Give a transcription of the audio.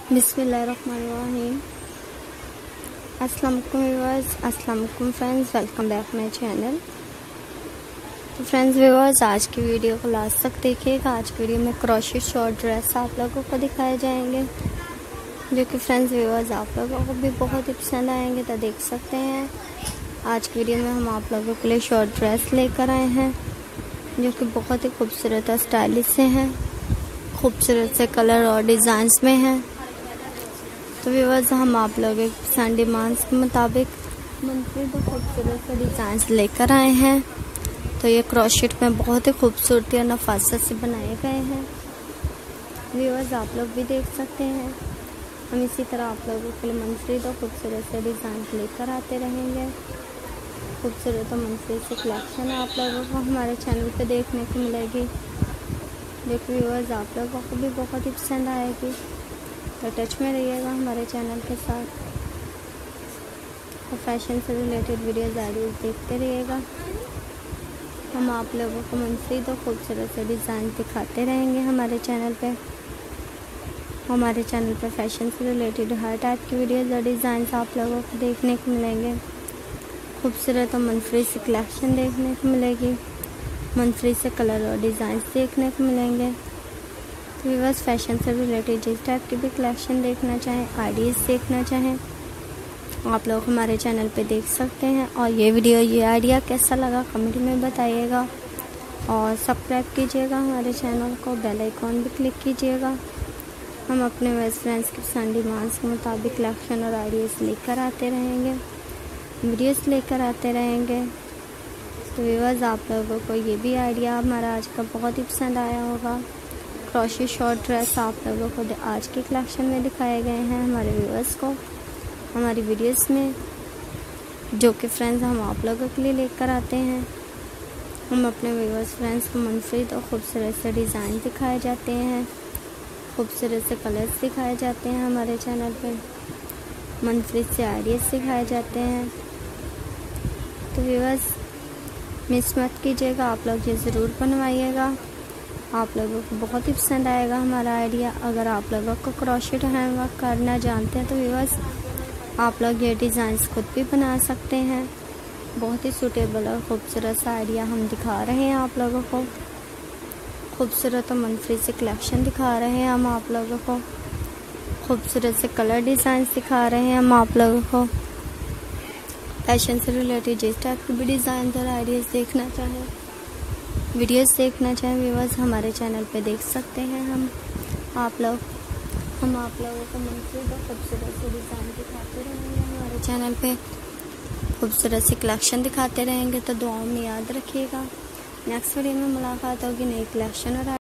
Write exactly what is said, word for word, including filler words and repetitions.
बिस्मिल्लाहिर्रहमानिर्रहीम। अस्सलाम वालेकुम व्यूअर्स, अस्सलाम वालेकुम friends, welcome back my channel. तो फ्रेंड्स व्यूअर्स, आज की वीडियो को लास्ट तक देखिएगा। आज की वीडियो में क्रोशेट शॉर्ट ड्रेस आप लोगों को दिखाए जाएंगे, जो कि फ्रेंड्स व्यूअर्स आप लोगों को भी बहुत ही पसंद आएंगे। तो देख सकते हैं आज की वीडियो में हम आप लोगों के लिए शॉर्ट ड्रेस लेकर आए हैं, जो कि बहुत ही खूबसूरत और स्टाइलिश से हैं, खूबसूरत से कलर और डिज़ाइंस में हैं। तो व्यूअर्स, हम आप लोगों के पसंद डिमांड्स के मुताबिक मुख्तलिफ खूबसूरत से डिज़ाइंस लेकर आए हैं। तो ये क्रोशेट में बहुत ही खूबसूरती और नफासत से बनाए गए हैं। व्यूअर्स, आप लोग भी देख सकते हैं। हम इसी तरह आप लोगों के लिए मुख्तलिफ और खूबसूरत से डिज़ाइन लेकर आते रहेंगे। खूबसूरत और मुख्तलिफ से कलेक्शन आप लोगों को हमारे चैनल पे देखने को मिलेगी, जो कि व्यूअर्स आप लोगों को भी बहुत ही पसंद आएगी। तो टच में रहिएगा हमारे चैनल के साथ, तो फैशन से रिलेटेड वीडियोज़ आइडियाज़ देखते रहिएगा। हम आप लोगों को मुफीद और खूबसूरत से डिज़ाइन दिखाते रहेंगे हमारे चैनल पे। हमारे चैनल पे फैशन से रिलेटेड हर टाइप की वीडियोज़ और डिज़ाइंस आप लोगों को देखने को मिलेंगे। खूबसूरत और मुफीद से कलेक्शन देखने को मिलेगी, मुफीद से कलर और डिज़ाइंस देखने को मिलेंगे। तो व्यूअर्स, फैशन से रिलेटेड जिस टाइप की भी कलेक्शन देखना चाहें, आइडियाज़ देखना चाहें, आप लोग हमारे चैनल पे देख सकते हैं। और ये वीडियो, ये आइडिया कैसा लगा कमेंट में बताइएगा, और सब्सक्राइब कीजिएगा हमारे चैनल को, बेल आइकॉन भी क्लिक कीजिएगा। हम अपने बेस्ट फ्रेंड्स के पसंद डिमांड्स के मुताबिक कलेक्शन और आइडियाज़ लेकर आते रहेंगे, वीडियोस लेकर आते रहेंगे। तो व्यूअर्स, आप लोगों को ये भी आइडिया हमारा आज का बहुत ही पसंद आया होगा। क्रोशेट शॉर्ट ड्रेस आप लोगों को आज के कलेक्शन में दिखाए गए हैं हमारे व्यूअर्स को हमारी वीडियोस में, जो कि फ्रेंड्स हम आप लोगों के लिए लेकर आते हैं। हम अपने व्यूअर्स फ्रेंड्स को मुफीद और खूबसूरत से डिज़ाइन दिखाए जाते हैं, खूबसूरत से कलर्स दिखाए जाते हैं हमारे चैनल पे, मुफीद से आइडियाज़ सिखाए जाते हैं। तो व्यूअर्स, मिस मत कीजिएगा, आप लोग ये ज़रूर बनवाइएगा। आप लोगों को बहुत ही पसंद आएगा हमारा आइडिया। अगर आप लोगों को क्रोशेट हैंडवर्क करना जानते हैं तो व्यूअर्स, आप लोग ये डिज़ाइंस खुद भी बना सकते हैं। बहुत ही सूटेबल और ख़ूबसूरत सा आइडिया हम दिखा रहे हैं आप लोगों को। खूबसूरत और मुफीद से कलेक्शन दिखा रहे हैं हम आप लोगों को, खूबसूरत से कलर डिज़ाइंस दिखा रहे हैं हम आप लोगों को। फैशन से रिलेटेड जिस टाइप की भी डिज़ाइन और आइडियाज़ देखना चाहें, वीडियोस देखना चाहें व्यूअर्स, हमारे चैनल पे देख सकते हैं। हम आप लोग हम आप लोगों को मुफीद और खूबसूरत से डिज़ाइन दिखाते रहेंगे हमारे चैनल पे, खूबसूरत से कलेक्शन दिखाते रहेंगे। तो दुआओं में याद रखिएगा। नेक्स्ट वीडियो में मुलाकात होगी नई कलेक्शन और